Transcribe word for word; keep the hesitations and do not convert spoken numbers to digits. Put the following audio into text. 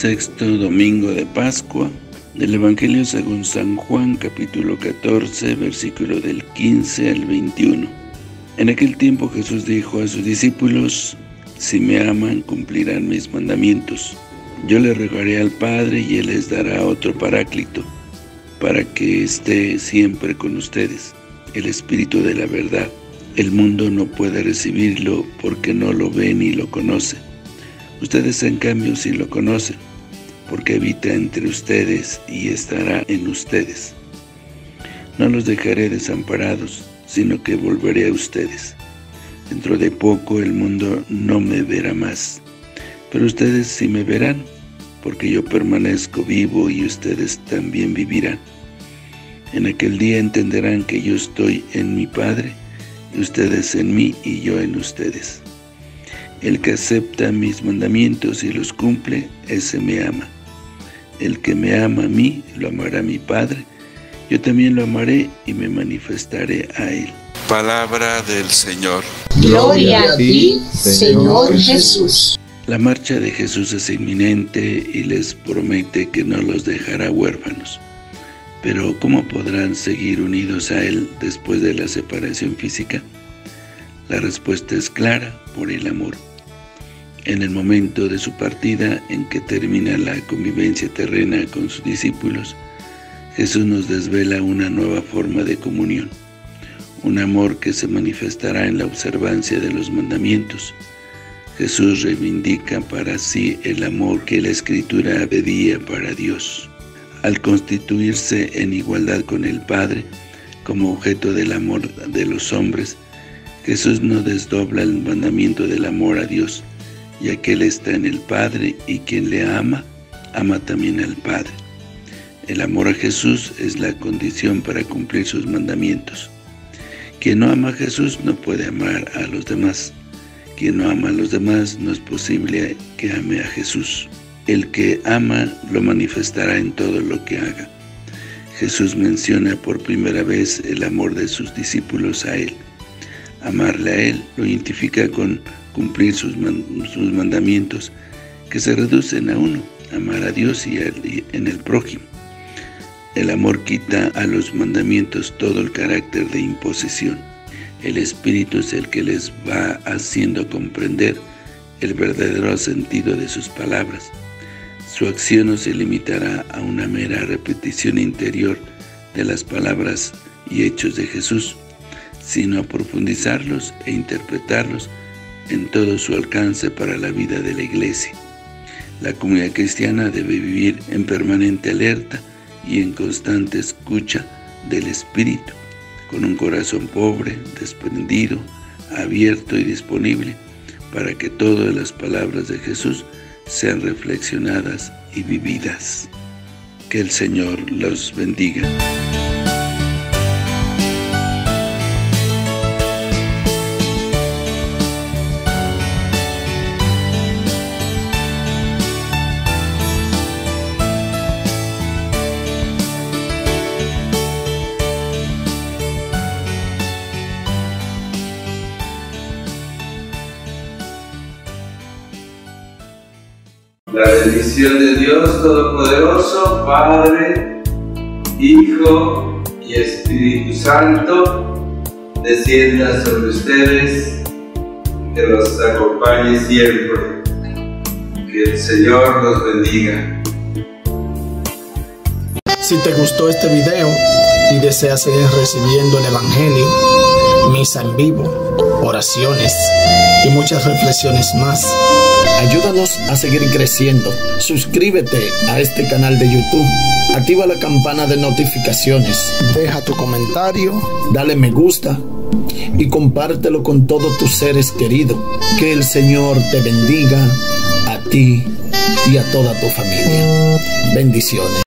Sexto domingo de Pascua, del Evangelio según San Juan, capítulo catorce, versículo del quince al veintiuno. En aquel tiempo Jesús dijo a sus discípulos: si me aman, cumplirán mis mandamientos. Yo les rogaré al Padre y Él les dará otro Paráclito, para que esté siempre con ustedes, el Espíritu de la verdad. El mundo no puede recibirlo porque no lo ve ni lo conoce. Ustedes, en cambio, sí lo conocen, porque habita entre ustedes y estará en ustedes. No los dejaré desamparados, sino que volveré a ustedes. Dentro de poco el mundo no me verá más, pero ustedes sí me verán, porque yo permanezco vivo y ustedes también vivirán. En aquel día entenderán que yo estoy en mi Padre, y ustedes en mí y yo en ustedes. El que acepta mis mandamientos y los cumple, ese me ama. El que me ama a mí, lo amará mi Padre. Yo también lo amaré y me manifestaré a él. Palabra del Señor. Gloria a ti, Señor Jesús. La marcha de Jesús es inminente y les promete que no los dejará huérfanos. Pero ¿cómo podrán seguir unidos a Él después de la separación física? La respuesta es clara: por el amor. En el momento de su partida, en que termina la convivencia terrena con sus discípulos, Jesús nos desvela una nueva forma de comunión, un amor que se manifestará en la observancia de los mandamientos. Jesús reivindica para sí el amor que la Escritura pedía para Dios. Al constituirse en igualdad con el Padre, como objeto del amor de los hombres, Jesús no desdobla el mandamiento del amor a Dios, ya que Él está en el Padre y quien le ama, ama también al Padre. El amor a Jesús es la condición para cumplir sus mandamientos. Quien no ama a Jesús no puede amar a los demás. Quien no ama a los demás no es posible que ame a Jesús. El que ama lo manifestará en todo lo que haga. Jesús menciona por primera vez el amor de sus discípulos a Él. Amarle a Él lo identifica con cumplir sus, man, sus mandamientos, que se reducen a uno: amar a Dios y, a, y en el prójimo. El amor quita a los mandamientos todo el carácter de imposición. El Espíritu es el que les va haciendo comprender el verdadero sentido de sus palabras. Su acción no se limitará a una mera repetición interior de las palabras y hechos de Jesús, sino a profundizarlos e interpretarlos en todo su alcance para la vida de la Iglesia. La comunidad cristiana debe vivir en permanente alerta y en constante escucha del Espíritu, con un corazón pobre, desprendido, abierto y disponible, para que todas las palabras de Jesús sean reflexionadas y vividas. Que el Señor los bendiga. La bendición de Dios Todopoderoso, Padre, Hijo y Espíritu Santo, descienda sobre ustedes, que los acompañe siempre. Que el Señor los bendiga. Si te gustó este video y deseas seguir recibiendo el Evangelio, misa en vivo, oraciones y muchas reflexiones más, ayúdanos a seguir creciendo. Suscríbete a este canal de YouTube, activa la campana de notificaciones, deja tu comentario, dale me gusta y compártelo con todos tus seres queridos. Que el Señor te bendiga a ti y a toda tu familia. Bendiciones.